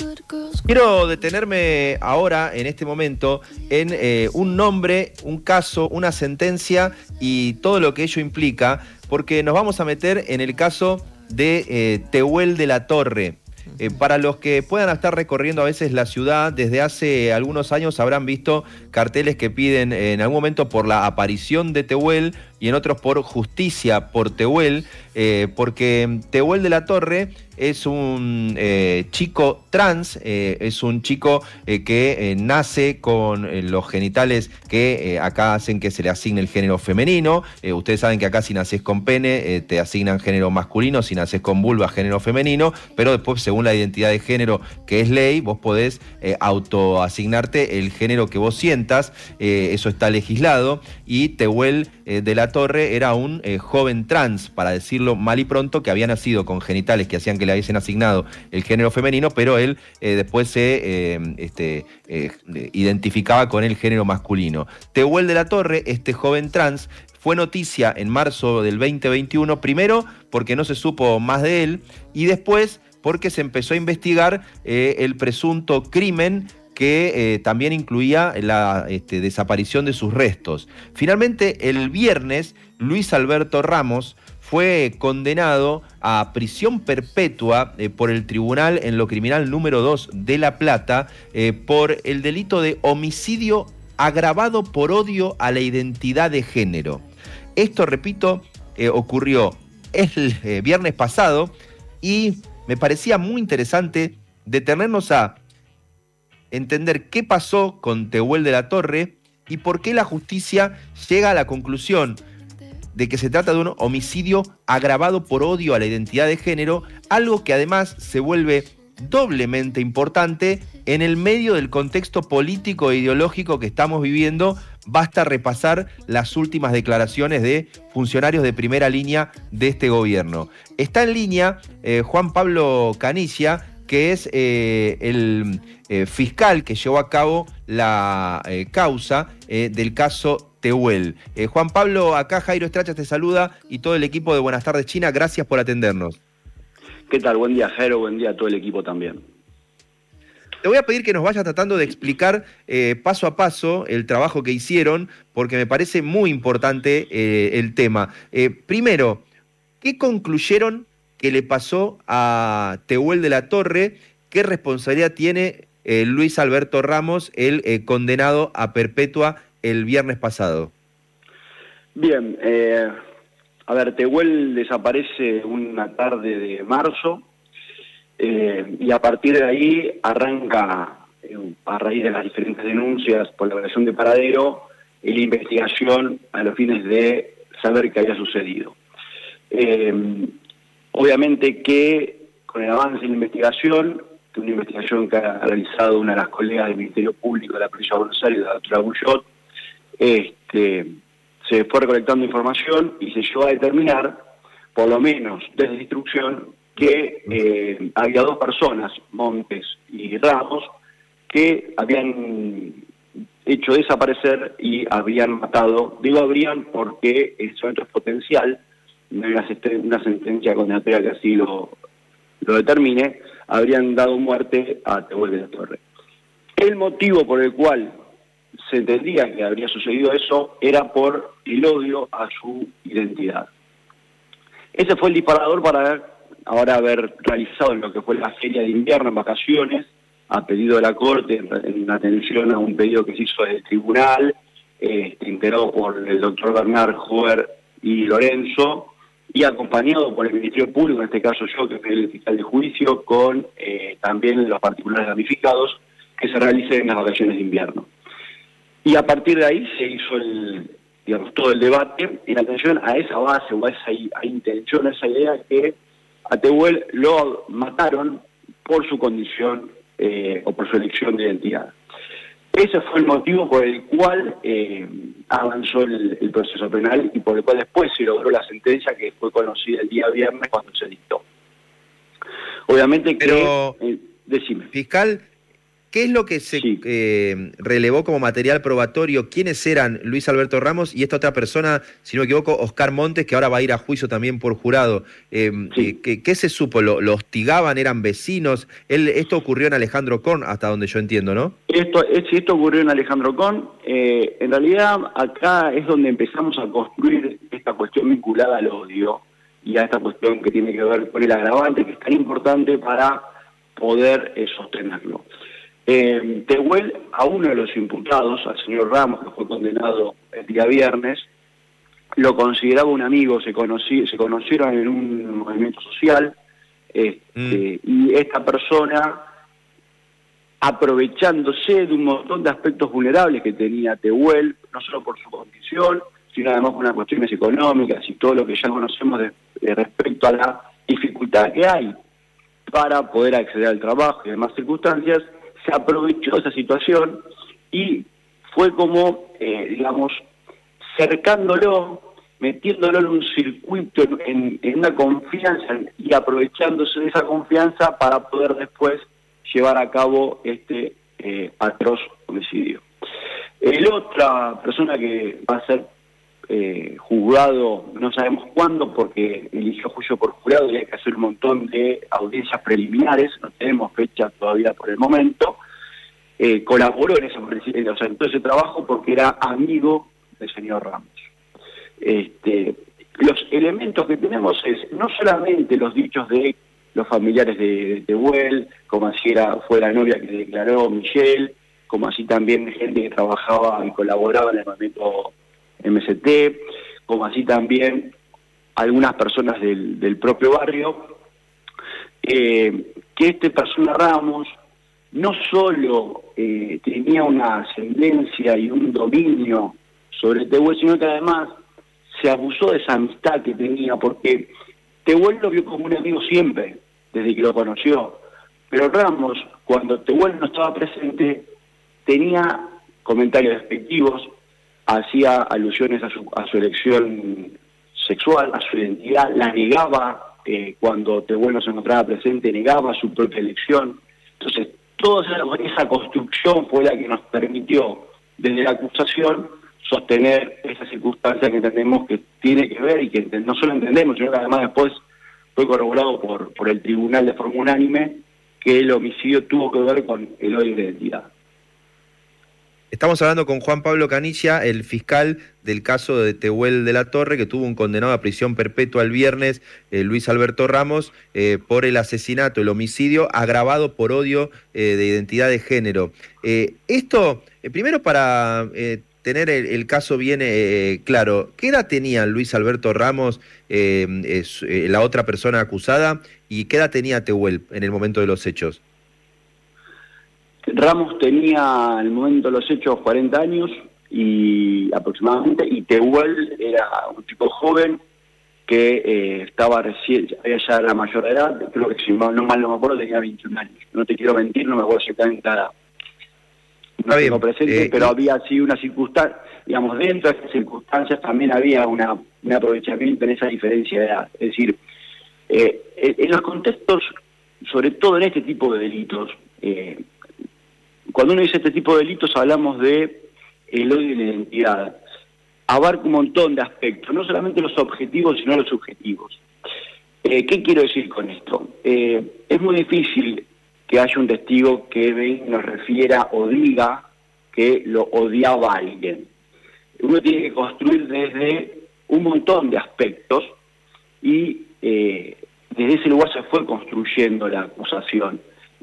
Quiero detenerme ahora, en este momento, en un nombre, un caso, una sentencia y todo lo que ello implica, porque nos vamos a meter en el caso de Tehuel de la Torre. Para los que puedan estar recorriendo a veces la ciudad, desde hace algunos años habrán visto carteles que piden en algún momento por la aparición de Tehuel y en otros por justicia por Tehuel, porque Tehuel de la Torre es un chico trans, es un chico que nace con los genitales que acá hacen que se le asigne el género femenino. Ustedes saben que acá si naces con pene te asignan género masculino, si naces con vulva género femenino, pero después según la identidad de género que es ley, vos podés autoasignarte el género que vos sientas, eso está legislado, y Tehuel de la Torre era un joven trans, para decirlo mal y pronto, que había nacido con genitales que hacían que le hubiesen asignado el género femenino, pero él después se identificaba con el género masculino. Tehuel de la Torre, este joven trans, fue noticia en marzo del 2021, primero porque no se supo más de él, y después porque se empezó a investigar el presunto crimen que también incluía la desaparición de sus restos. Finalmente, el viernes, Luis Alberto Ramos fue condenado a prisión perpetua por el Tribunal en lo Criminal número 2 de La Plata por el delito de homicidio agravado por odio a la identidad de género. Esto, repito, ocurrió el viernes pasado y me parecía muy interesante detenernos a entender qué pasó con Tehuel de la Torre y por qué la justicia llega a la conclusión de que se trata de un homicidio agravado por odio a la identidad de género, algo que además se vuelve doblemente importante en el medio del contexto político e ideológico que estamos viviendo. Basta repasar las últimas declaraciones de funcionarios de primera línea de este gobierno. Está en línea Juan Pablo Canicia, que es el fiscal que llevó a cabo la causa del caso Tehuel. Juan Pablo, acá Jairo Estracha te saluda y todo el equipo de Buenas Tardes China, gracias por atendernos. ¿Qué tal? Buen día, Jairo, buen día a todo el equipo también. Te voy a pedir que nos vayas tratando de explicar paso a paso el trabajo que hicieron, porque me parece muy importante el tema. Primero, ¿qué concluyeron que le pasó a Tehuel de la Torre? ¿Qué responsabilidad tiene Luis Alberto Ramos, el condenado a perpetua el viernes pasado? Bien, a ver, Tehuel desaparece una tarde de marzo y a partir de ahí arranca, a raíz de las diferentes denuncias por la violación de paradero, la investigación a los fines de saber qué había sucedido. Obviamente que con el avance de la investigación, que una investigación que ha realizado una de las colegas del Ministerio Público de la Provincia de Buenos Aires, la doctora Bullot, se fue recolectando información y se llegó a determinar, por lo menos desde la instrucción, que había dos personas, Montes y Ramos, que habían hecho desaparecer y habían matado. Digo habrían porque el momento es potencial, no hay una sentencia condenatoria que así lo determine, habrían dado muerte a Tehuel de la Torre. El motivo por el cual se entendía que habría sucedido eso era por el odio a su identidad. Ese fue el disparador para ahora haber realizado lo que fue la feria de invierno en vacaciones, a pedido de la Corte, en atención a un pedido que se hizo del tribunal, integrado por el doctor Bernard, Jover y Lorenzo, y acompañado por el Ministerio Público, en este caso yo, que soy el fiscal de juicio, con también los particulares damnificados, que se realicen en las vacaciones de invierno. Y a partir de ahí se hizo todo el debate en atención a esa base o a esa intención, a esa idea que a Tehuel lo mataron por su condición o por su elección de identidad. Ese fue el motivo por el cual avanzó el proceso penal y por el cual después se logró la sentencia que fue conocida el día viernes cuando se dictó. Obviamente que... Pero, decime. fiscal, ¿Qué es lo que se relevó como material probatorio? ¿Quiénes eran Luis Alberto Ramos y esta otra persona, si no me equivoco, Oscar Montes, que ahora va a ir a juicio también por jurado? ¿Qué se supo? ¿Lo hostigaban? ¿Eran vecinos? Esto ocurrió en Alejandro Korn, hasta donde yo entiendo, ¿no? Esto ocurrió en Alejandro Korn. En realidad, acá es donde empezamos a construir esta cuestión vinculada al odio y a esta cuestión que tiene que ver con el agravante, que es tan importante para poder sostenerlo. Tehuel, a uno de los imputados, al señor Ramos, que fue condenado el día viernes, lo consideraba un amigo, se conocieron en un movimiento social, y esta persona, aprovechándose de un montón de aspectos vulnerables que tenía Tehuel, no solo por su condición, sino además por unas cuestiones económicas y todo lo que ya conocemos respecto a la dificultad que hay para poder acceder al trabajo y demás circunstancias, se aprovechó de esa situación y fue como, digamos, cercándolo, metiéndolo en un circuito, en una confianza y aprovechándose de esa confianza para poder después llevar a cabo este atroz homicidio. La otra persona que va a ser juzgado, no sabemos cuándo, porque eligió juicio por jurado y hay que hacer un montón de audiencias preliminares, no tenemos fecha todavía por el momento, colaboró en en todo ese trabajo porque era amigo del señor Ramos. Los elementos que tenemos es no solamente los dichos de los familiares de Tehuel, como así fue la novia que declaró Michelle, como así también gente que trabajaba y colaboraba en el movimiento MST, como así también algunas personas del propio barrio, que esta persona Ramos no solo tenía una ascendencia y un dominio sobre Tehuel, sino que además se abusó de esa amistad que tenía, porque Tehuel lo vio como un amigo siempre, desde que lo conoció, pero Ramos, cuando Tehuel no estaba presente, tenía comentarios despectivos, hacía alusiones a su elección sexual, a su identidad, la negaba cuando Tehuel no se encontraba presente, negaba su propia elección. Entonces, toda esa construcción fue la que nos permitió, desde la acusación, sostener esa circunstancia que entendemos que tiene que ver y que no solo entendemos, sino que además después fue corroborado por el tribunal de forma unánime que el homicidio tuvo que ver con el odio de identidad. Estamos hablando con Juan Pablo Canilla, el fiscal del caso de Tehuel de la Torre, que tuvo un condenado a prisión perpetua el viernes, Luis Alberto Ramos, por el asesinato, el homicidio agravado por odio de identidad de género. Esto, primero para tener el caso bien claro, ¿qué edad tenía Luis Alberto Ramos, la otra persona acusada, y qué edad tenía Tehuel en el momento de los hechos? Ramos tenía en el momento de los hechos 40 años aproximadamente, y Tehuel era un chico joven que estaba recién, ya era mayor de edad, creo que si mal no me acuerdo tenía 21 años. No te quiero mentir, no me acuerdo exactamente la edad. No tengo presente, pero había así una circunstancia, digamos, dentro de esas circunstancias también había un aprovechamiento en esa diferencia de edad. Es decir, en los contextos, sobre todo en este tipo de delitos, cuando uno dice este tipo de delitos hablamos de el odio y la identidad. Abarca un montón de aspectos, no solamente los objetivos, sino los subjetivos. ¿Qué quiero decir con esto? Es muy difícil que haya un testigo que nos refiera o diga que lo odiaba a alguien. Uno tiene que construir desde un montón de aspectos y desde ese lugar se fue construyendo la acusación.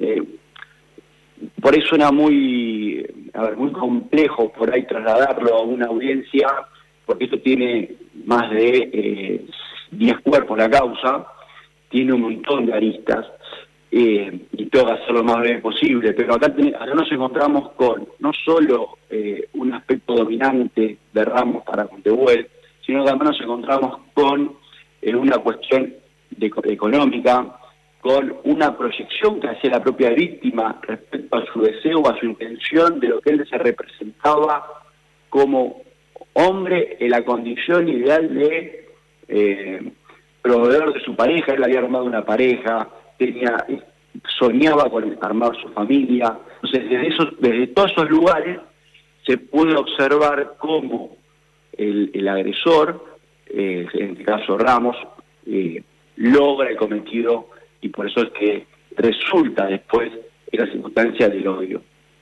Por eso era muy complejo por ahí trasladarlo a una audiencia, porque esto tiene más de 10 cuerpos la causa, tiene un montón de aristas, y tengo que hacerlo lo más breve posible, pero acá nos encontramos con no solo un aspecto dominante de Ramos para con Tehuel, sino que además nos encontramos con una cuestión económica, con una proyección que hacía la propia víctima respecto a su deseo o a su intención de lo que él se representaba como hombre en la condición ideal de proveedor de su pareja. Él había armado una pareja, soñaba con armar su familia. Entonces, desde todos esos lugares se puede observar cómo el agresor, en este caso Ramos, logra el cometido, y por eso es que resulta después en la circunstancia del odio.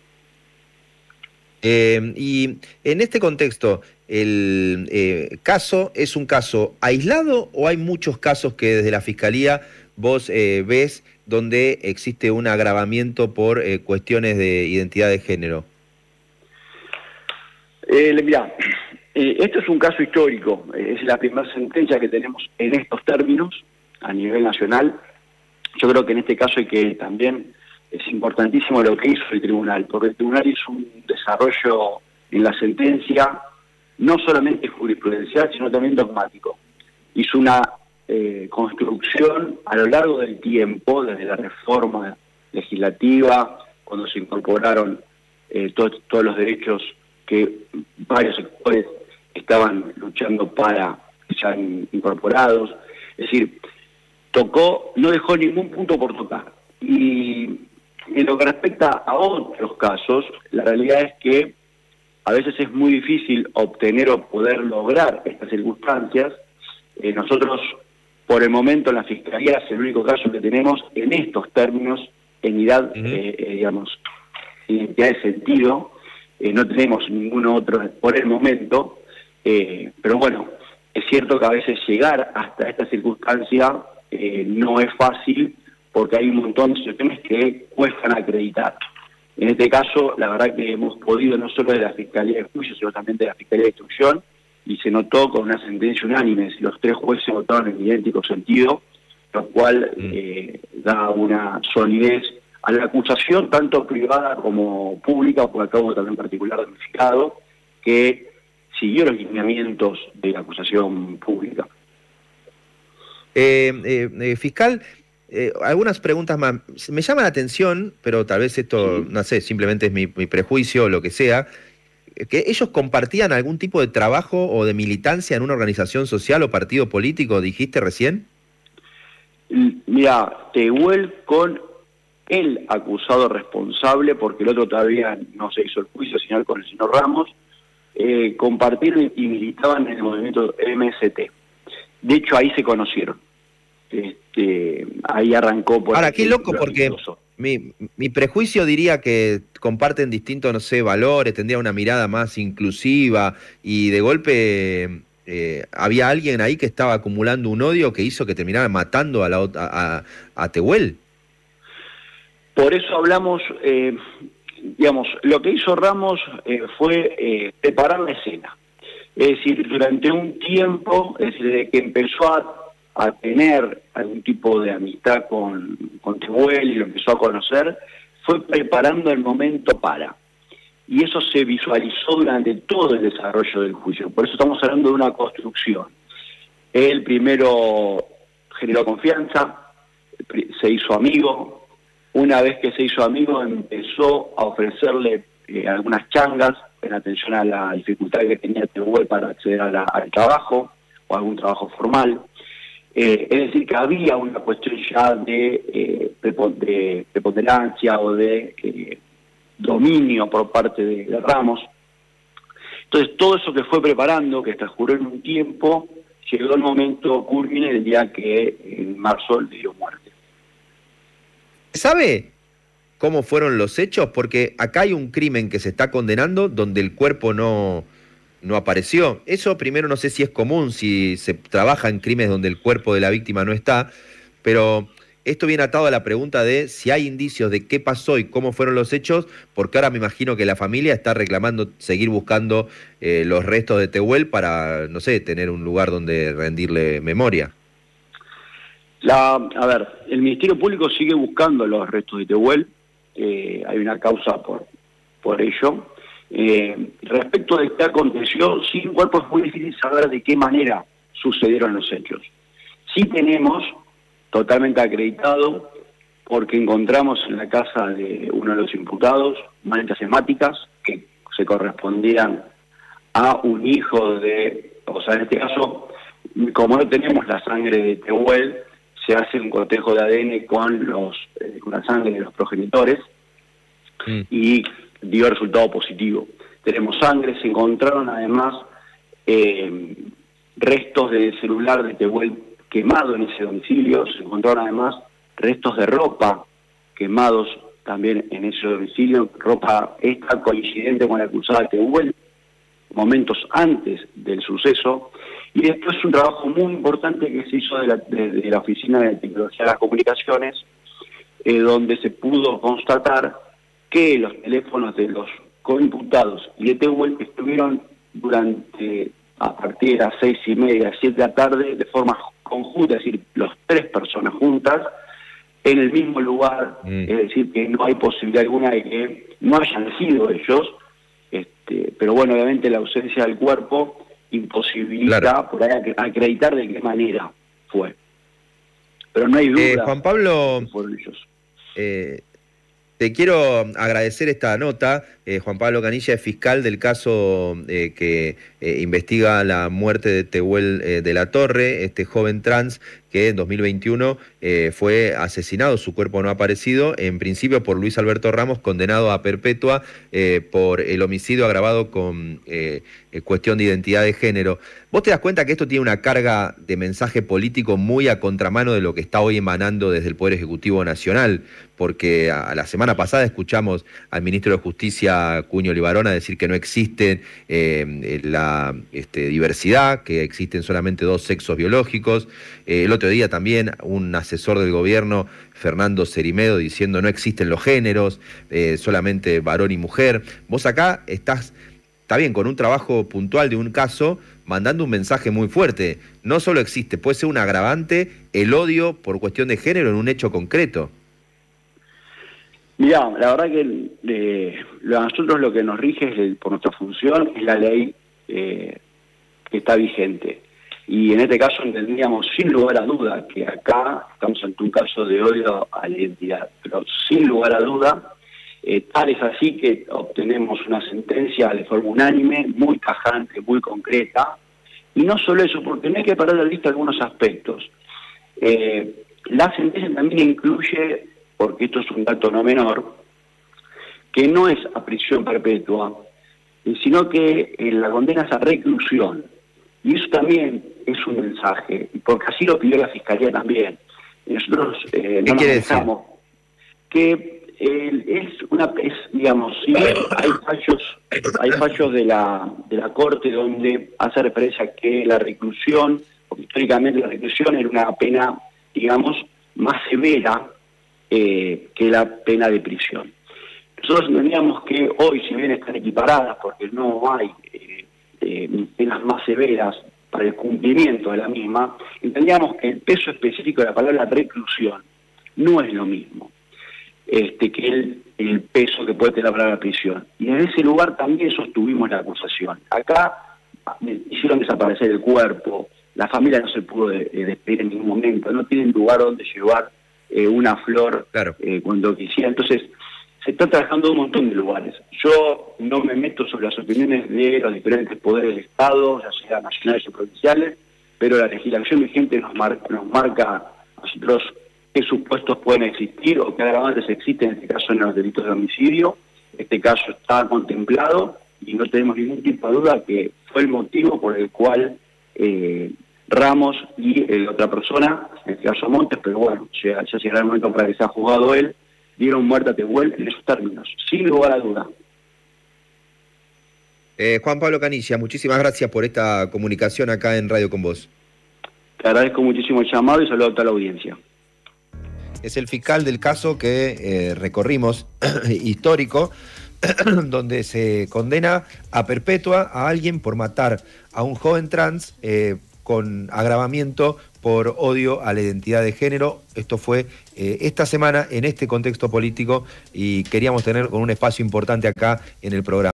Y en este contexto, ¿el caso es un caso aislado o hay muchos casos que desde la Fiscalía vos ves donde existe un agravamiento por cuestiones de identidad de género? Mirá, esto es un caso histórico, es la primera sentencia que tenemos en estos términos a nivel nacional. Yo creo que en este caso hay que también, es importantísimo lo que hizo el tribunal, porque el tribunal hizo un desarrollo en la sentencia no solamente jurisprudencial, sino también dogmático. Hizo una construcción a lo largo del tiempo, desde la reforma legislativa, cuando se incorporaron todos los derechos que varios sectores estaban luchando para que sean incorporados. Es decir, no dejó ningún punto por tocar. Y en lo que respecta a otros casos, la realidad es que a veces es muy difícil obtener o poder lograr estas circunstancias. Nosotros, por el momento, en la Fiscalía es el único caso que tenemos en estos términos, en identidad de sentido. No tenemos ningún otro por el momento, pero bueno, es cierto que a veces llegar hasta esta circunstancia no es fácil, porque hay un montón de situaciones que cuestan acreditar. En este caso, la verdad que hemos podido, no solo de la Fiscalía de Juicio, sino también de la Fiscalía de Instrucción, y se notó con una sentencia unánime, si los tres jueces votaron en idéntico sentido, lo cual da una solidez a la acusación, tanto privada como pública, por el cabo también particular damnificado, que siguió los lineamientos de la acusación pública. Fiscal, algunas preguntas más. Me llama la atención, pero tal vez esto, no sé, simplemente es mi prejuicio o lo que sea, que ellos compartían algún tipo de trabajo o de militancia en una organización social o partido político, dijiste recién. Mira, Tehuel con el acusado responsable, porque el otro todavía no se hizo el juicio, sino con el señor Ramos, compartieron y militaban en el movimiento MST. De hecho, ahí se conocieron. Ahí arrancó por... Ahora, qué loco, porque mi prejuicio diría que comparten distintos, no sé, valores, tendría una mirada más inclusiva, y de golpe había alguien ahí que estaba acumulando un odio que hizo que terminara matando a Tehuel. Por eso hablamos, digamos, lo que hizo Ramos fue preparar la escena. Es decir, durante un tiempo, es decir, desde que empezó a tener algún tipo de amistad con Tehuel y lo empezó a conocer, fue preparando el momento para. Y eso se visualizó durante todo el desarrollo del juicio. Por eso estamos hablando de una construcción. Él primero generó confianza, se hizo amigo. Una vez que se hizo amigo, empezó a ofrecerle algunas changas en atención a la dificultad que tenía Tehuel para acceder al trabajo o algún trabajo formal. Es decir, que había una cuestión ya de preponderancia o de dominio por parte de Ramos. Entonces, todo eso que fue preparando, que transcurrió en un tiempo, llegó el momento culmine el día que en marzo le dio muerte. ¿Sabe cómo fueron los hechos? Porque acá hay un crimen que se está condenando donde el cuerpo no apareció. Eso primero no sé si es común, si se trabaja en crímenes donde el cuerpo de la víctima no está, pero esto viene atado a la pregunta de si hay indicios de qué pasó y cómo fueron los hechos, porque ahora me imagino que la familia está reclamando seguir buscando los restos de Tehuel para, no sé, tener un lugar donde rendirle memoria. A ver, el Ministerio Público sigue buscando los restos de Tehuel, hay una causa por ello. Respecto de qué aconteció, sin cuerpo es muy difícil saber de qué manera sucedieron los hechos. Sí tenemos totalmente acreditado, porque encontramos en la casa de uno de los imputados maletas hemáticas que se correspondían a un hijo de, o sea, en este caso, como no tenemos la sangre de Tehuel, se hace un cotejo de ADN con la sangre de los progenitores y dio resultado positivo. Tenemos sangre, se encontraron además restos del celular de Tehuel quemado en ese domicilio, se encontraron además restos de ropa quemados también en ese domicilio, ropa esta coincidente con la acusada Tehuel, momentos antes del suceso, y después un trabajo muy importante que se hizo de la Oficina de Tecnología de las Comunicaciones, donde se pudo constatar que los teléfonos de los coimputados y de Tehuel estuvieron a partir de las 6:30, 7 de la tarde, de forma conjunta, es decir, las 3 personas juntas, en el mismo lugar, es decir, que no hay posibilidad alguna de que no hayan sido ellos, pero bueno, obviamente la ausencia del cuerpo imposibilita por ahí acreditar de qué manera fue. Pero no hay duda. Juan Pablo, que fueron ellos. Te quiero agradecer esta nota. Juan Pablo Canilla es fiscal del caso que investiga la muerte de Tehuel de la Torre, este joven trans que en 2021 fue asesinado, su cuerpo no ha aparecido, en principio por Luis Alberto Ramos, condenado a perpetua por el homicidio agravado con cuestión de identidad de género. ¿Vos te das cuenta que esto tiene una carga de mensaje político muy a contramano de lo que está hoy emanando desde el Poder Ejecutivo Nacional? Porque a la semana pasada escuchamos al ministro de Justicia, Cuño Libarona, decir que no existe la diversidad, que existen solamente 2 sexos biológicos. El otro día también un asesor del gobierno, Fernando Cerimedo, diciendo no existen los géneros, solamente varón y mujer. Vos acá estás, está bien, con un trabajo puntual de un caso, mandando un mensaje muy fuerte. No solo existe, puede ser un agravante el odio por cuestión de género en un hecho concreto. Mirá, la verdad que a nosotros lo que nos rige por nuestra función es la ley que está vigente. Y en este caso entendíamos sin lugar a duda que acá estamos ante un caso de odio a la identidad, pero sin lugar a duda, tal es así que obtenemos una sentencia de forma unánime, muy tajante, muy concreta, y no solo eso, porque no hay que perder de vista algunos aspectos. La sentencia también incluye, porque esto es un dato no menor, que no es a prisión perpetua, sino que la condena es a reclusión. Y eso también es un mensaje, porque así lo pidió la Fiscalía también. Nosotros no nos dejamos que digamos, si hay fallos de la Corte donde hace referencia a que la reclusión, porque históricamente la reclusión era una pena, digamos, más severa que la pena de prisión. Nosotros entendíamos que hoy, si bien están equiparadas, porque no hay penas más severas para el cumplimiento de la misma, entendíamos que el peso específico de la palabra reclusión no es lo mismo que el peso que puede tener la palabra prisión. Y en ese lugar también sostuvimos la acusación. Acá hicieron desaparecer el cuerpo, la familia no se pudo despedir en ningún momento, no tienen lugar donde llevar una flor cuando quisiera. Entonces, se está trabajando en un montón de lugares. Yo no me meto sobre las opiniones de los diferentes poderes del Estado, ya sea nacionales o provinciales, pero la legislación vigente nos marca a nosotros qué supuestos pueden existir o qué agravantes existen, en este caso en los delitos de homicidio. Este caso está contemplado y no tenemos ningún tipo de duda que fue el motivo por el cual Ramos y la otra persona, en este caso Montes, pero bueno, ya llegará el momento para que sea juzgado él, dieron muerte a Tehuel en esos términos, sin lugar a duda. Juan Pablo Canilla, muchísimas gracias por esta comunicación acá en Radio con Vos. Te agradezco muchísimo el llamado y saludo a toda la audiencia. Es el fiscal del caso que recorrimos, histórico, donde se condena a perpetua a alguien por matar a un joven trans con agravamiento por odio a la identidad de género. Esto fue esta semana en este contexto político y queríamos tener un espacio importante acá en el programa.